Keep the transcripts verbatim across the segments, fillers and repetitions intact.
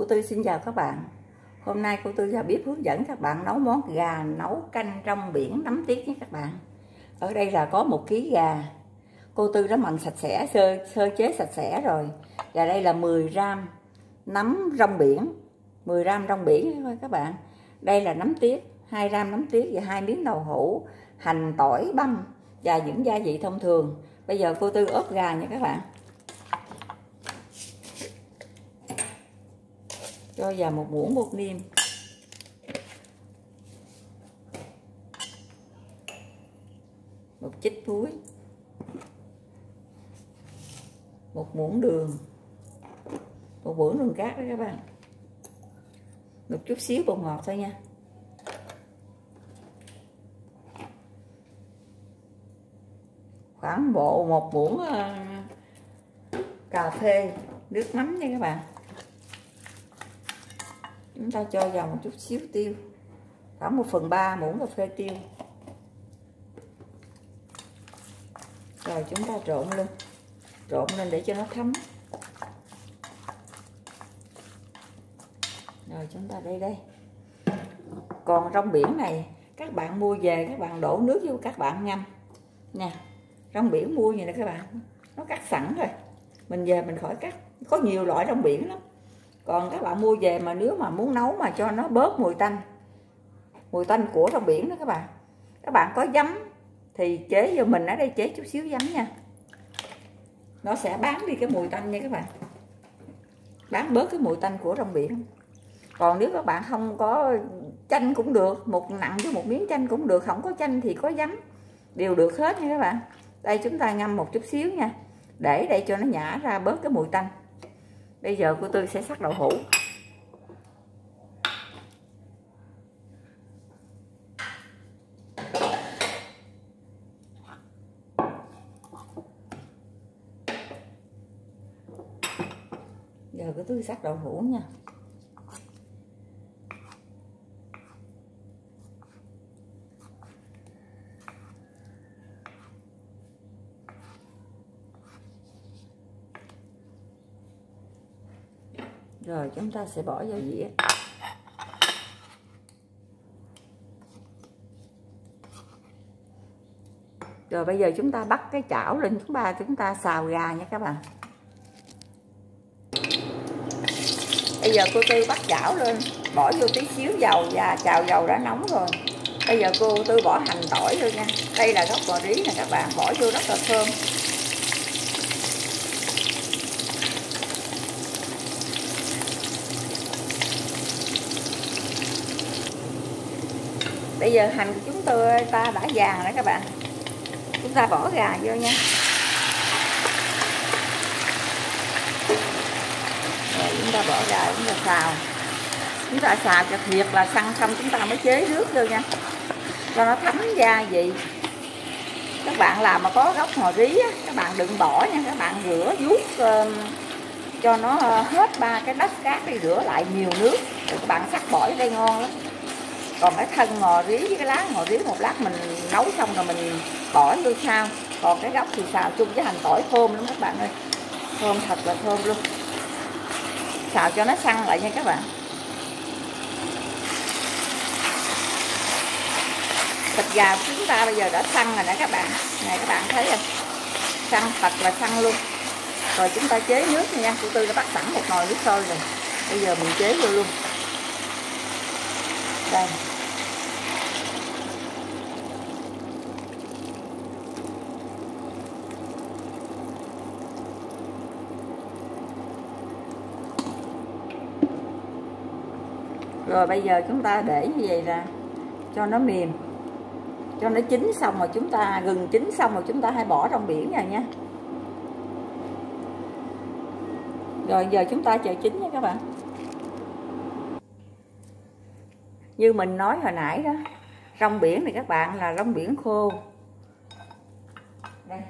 Cô Tư xin chào các bạn. Hôm nay cô Tư vào bếp hướng dẫn các bạn nấu món gà nấu canh rong biển nấm tiết nhé các bạn. Ở đây là có một ký gà. Cô Tư đã mần sạch sẽ, sơ, sơ chế sạch sẽ rồi. Và đây là mười gam nấm rong biển, mười gam rong biển thôi các bạn. Đây là nấm tiết, hai gam nấm tiết và hai miếng đậu hũ, hành, tỏi, băm và những gia vị thông thường. Bây giờ cô Tư ốp gà nha các bạn. Cho vào một muỗng bột niêm, một chích muối, một muỗng đường, một muỗng đường cát đó các bạn, một chút xíu bột ngọt thôi nha, khoảng bộ một muỗng uh, cà phê nước mắm nha các bạn. Chúng ta cho vào một chút xíu tiêu, khoảng một phần ba muỗng cà phê tiêu. Rồi chúng ta trộn lên, trộn lên để cho nó thấm. Rồi chúng ta đây đây. Còn rong biển này các bạn mua về các bạn đổ nước vô các bạn ngâm nè. Rong biển mua gì nè các bạn, nó cắt sẵn rồi, mình về mình khỏi cắt. Có nhiều loại rong biển lắm. Còn các bạn mua về mà nếu mà muốn nấu mà cho nó bớt mùi tanh, mùi tanh của rong biển đó các bạn, các bạn có giấm thì chế vô, mình ở đây chế chút xíu giấm nha, nó sẽ bán đi cái mùi tanh nha các bạn, bán bớt cái mùi tanh của rong biển. Còn nếu các bạn không có chanh cũng được, một nặng với một miếng chanh cũng được, không có chanh thì có giấm đều được hết nha các bạn. Đây chúng ta ngâm một chút xíu nha, để đây cho nó nhả ra bớt cái mùi tanh. Bây giờ cô Tư sẽ sắc đậu hũ. Giờ cô Tư sắc đậu hũ nha. Rồi chúng ta sẽ bỏ vào dĩa. Rồi bây giờ chúng ta bắt cái chảo lên, chúng ta chúng ta xào gà nha các bạn. Bây giờ cô Tư bắt chảo lên, bỏ vô tí xíu dầu và chảo dầu đã nóng rồi. Bây giờ cô Tư bỏ hành tỏi vô nha. Đây là gốc cà rí nè các bạn, bỏ vô rất là thơm. Bây giờ hành của chúng tôi ta đã vàng rồi các bạn, chúng ta bỏ gà vô nha. Rồi chúng ta bỏ gà, chúng ta xào, chúng ta xào cho thiệt là săn xong chúng ta mới chế nước vô nha, cho nó thấm gia vị. Các bạn làm mà có gốc ngò rí á, các bạn đừng bỏ nha, các bạn rửa vuốt uh, cho nó hết ba cái đất cát đi, rửa lại nhiều nước rồi các bạn sắc bỏ đây ngon lắm. Còn cái thân ngò rí với cái lá ngò rí một lát mình nấu xong rồi mình bỏ vô sao. Còn cái gốc thì xào chung với hành tỏi thơm lắm các bạn ơi, thơm thật là thơm luôn. Xào cho nó săn lại nha các bạn. Thịt gà của chúng ta bây giờ đã săn rồi nè các bạn, này các bạn thấy không, săn thật là săn luôn. Rồi chúng ta chế nước nha, cô Tư đã bắt sẵn một nồi nước sôi rồi, bây giờ mình chế vô luôn. Đây. Rồi bây giờ chúng ta để như vậy là cho nó mềm, cho nó chín xong rồi chúng ta gừng chín xong rồi chúng ta hãy bỏ rong biển vào nha. Rồi giờ chúng ta chờ chín nha các bạn. Như mình nói hồi nãy đó, rong biển này các bạn là rong biển khô. Đây.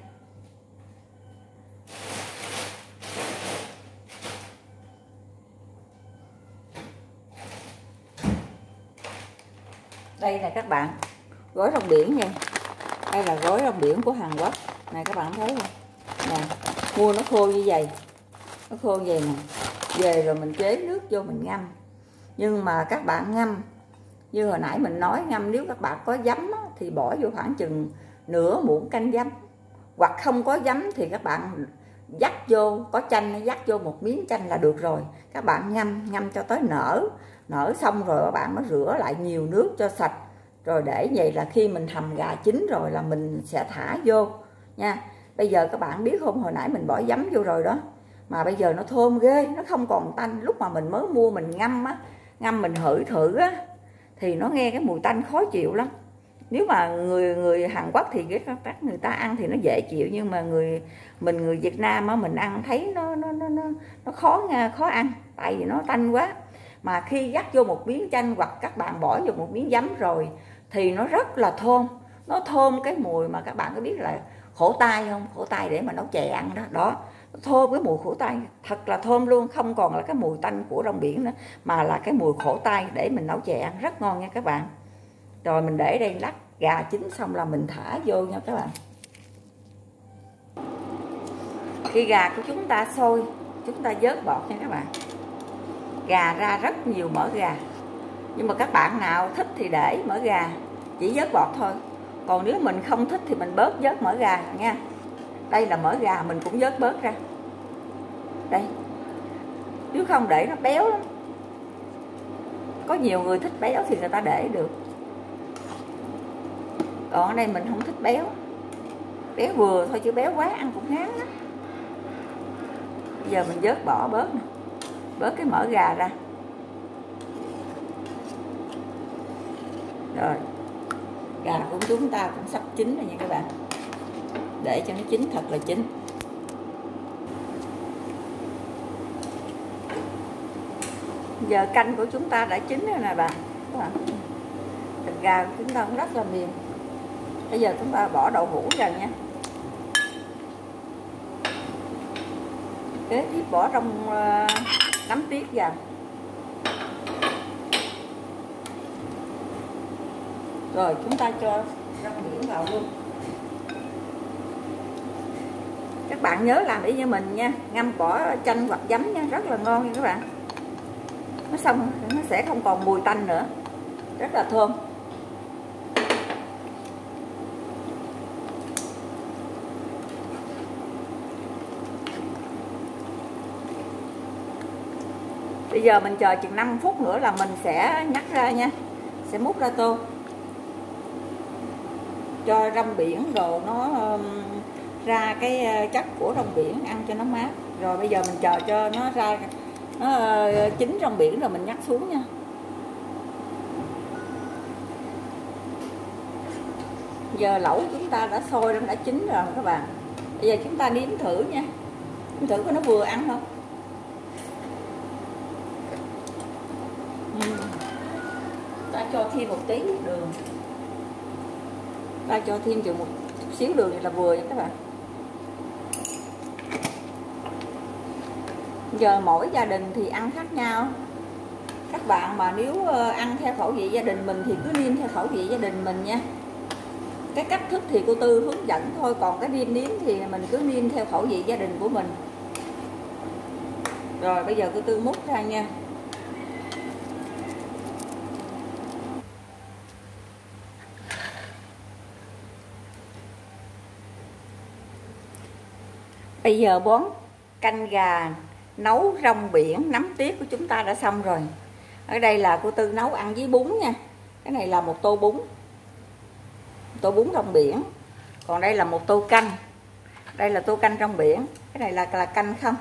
Đây là các bạn, gói rong biển nha. Đây là gói rong biển của Hàn Quốc. Này các bạn thấy không? Nè, mua nó khô như vậy. Nó khô như vậy nè. về rồi mình chế nước vô mình ngâm. Nhưng mà các bạn ngâm như hồi nãy mình nói, ngâm nếu các bạn có giấm á, thì bỏ vô khoảng chừng nửa muỗng canh giấm, hoặc không có giấm thì các bạn dắt vô, có chanh dắt vô một miếng chanh là được rồi. Các bạn ngâm ngâm cho tới nở, nở xong rồi các bạn mới rửa lại nhiều nước cho sạch, rồi để vậy là khi mình hầm gà chín rồi là mình sẽ thả vô nha. Bây giờ các bạn biết không, hồi nãy mình bỏ giấm vô rồi đó, mà bây giờ nó thơm ghê, nó không còn tanh. Lúc mà mình mới mua mình ngâm á, ngâm mình hửi thử á, thì nó nghe cái mùi tanh khó chịu lắm. Nếu mà người người Hàn Quốc thì cái cách người ta ăn thì nó dễ chịu, nhưng mà người mình người Việt Nam á, mình ăn thấy nó nó nó nó, nó khó khó ăn, tại vì nó tanh quá. Mà khi dắt vô một miếng chanh hoặc các bạn bỏ vô một miếng giấm rồi thì nó rất là thơm, nó thơm cái mùi mà các bạn có biết là khổ tai không? Khổ tai để mà nấu chè ăn đó, đó, thơm cái mùi khổ tai, thật là thơm luôn, không còn là cái mùi tanh của rong biển nữa, mà là cái mùi khổ tai để mình nấu chè ăn rất ngon nha các bạn. Rồi mình để đây lát gà chín xong là mình thả vô nha các bạn. Khi gà của chúng ta sôi, chúng ta vớt bọt nha các bạn. Gà ra rất nhiều mỡ gà, nhưng mà các bạn nào thích thì để mỡ gà, chỉ vớt bọt thôi. Còn nếu mình không thích thì mình bớt vớt mỡ gà nha. Đây là mỡ gà mình cũng vớt bớt ra. Đây, nếu không để nó béo lắm. Có nhiều người thích béo thì người ta để được, còn ở đây mình không thích béo, béo vừa thôi chứ béo quá ăn cũng ngán lắm. Bây giờ mình vớt bỏ bớt nè, bớt cái mỡ gà ra. Rồi gà của chúng ta cũng sắp chín rồi nha các bạn, để cho nó chín thật là chín. Giờ canh của chúng ta đã chín rồi nè bạn, các bạn. Thịt gà của chúng ta cũng rất là mềm. Bây giờ chúng ta bỏ đậu hũ vào nha. Kế tiếp bỏ trong uh, nấm tiết vào. Rồi chúng ta cho rong biển vào luôn. Các bạn nhớ làm y như mình nha, ngâm bỏ chanh hoặc giấm nha, rất là ngon nha các bạn. Nó xong nó sẽ không còn mùi tanh nữa, rất là thơm. Bây giờ mình chờ chừng năm phút nữa là mình sẽ nhắc ra nha, sẽ múc ra tô cho rong biển rồi nó ra cái chất của rong biển, ăn cho nó mát. Rồi bây giờ mình chờ cho nó ra nó chín rong biển rồi mình nhắc xuống nha. Giờ lẩu chúng ta đã sôi, đã chín rồi các bạn. Bây giờ chúng ta nếm thử nha, nếm thử coi nó vừa ăn không. Ta cho thêm một tí đường, ta cho thêm chừng một chút xíu đường là vừa nha các bạn. Giờ mỗi gia đình thì ăn khác nhau. Các bạn mà nếu ăn theo khẩu vị gia đình mình thì cứ nêm theo khẩu vị gia đình mình nha. Cái cách thức thì cô Tư hướng dẫn thôi, còn cái nêm nếm thì mình cứ nêm theo khẩu vị gia đình của mình. Rồi bây giờ cô Tư múc ra nha. Bây giờ bón canh gà nấu rong biển nấm tiết của chúng ta đã xong rồi. Ở đây là cô Tư nấu ăn với bún nha. Cái này là một tô bún, tô bún rong biển. Còn đây là một tô canh, đây là tô canh rong biển. Cái này là là canh không.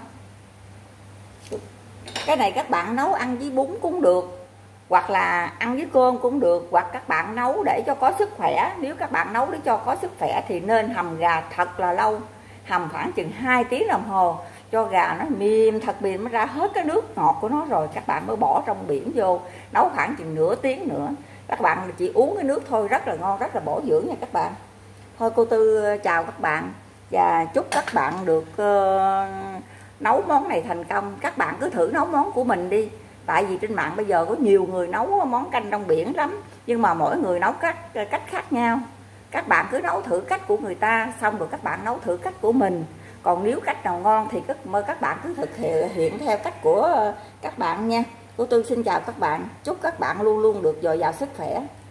Cái này các bạn nấu ăn với bún cũng được, hoặc là ăn với cơm cũng được, hoặc các bạn nấu để cho có sức khỏe. Nếu các bạn nấu để cho có sức khỏe thì nên hầm gà thật là lâu, hầm khoảng chừng hai tiếng đồng hồ cho gà nó mềm thật mềm, nó ra hết cái nước ngọt của nó rồi các bạn mới bỏ rong biển vô nấu khoảng chừng nửa tiếng nữa. Các bạn chỉ uống cái nước thôi, rất là ngon, rất là bổ dưỡng nha các bạn. Thôi cô Tư chào các bạn và chúc các bạn được uh, nấu món này thành công. Các bạn cứ thử nấu món của mình đi, tại vì trên mạng bây giờ có nhiều người nấu món canh rong biển lắm, nhưng mà mỗi người nấu cách cách khác nhau. Các bạn cứ nấu thử cách của người ta, xong rồi các bạn nấu thử cách của mình, Còn nếu cách nào ngon thì các mời các bạn cứ thực hiện theo cách của các bạn nha. Cô Tư xin chào các bạn, chúc các bạn luôn luôn được dồi dào sức khỏe.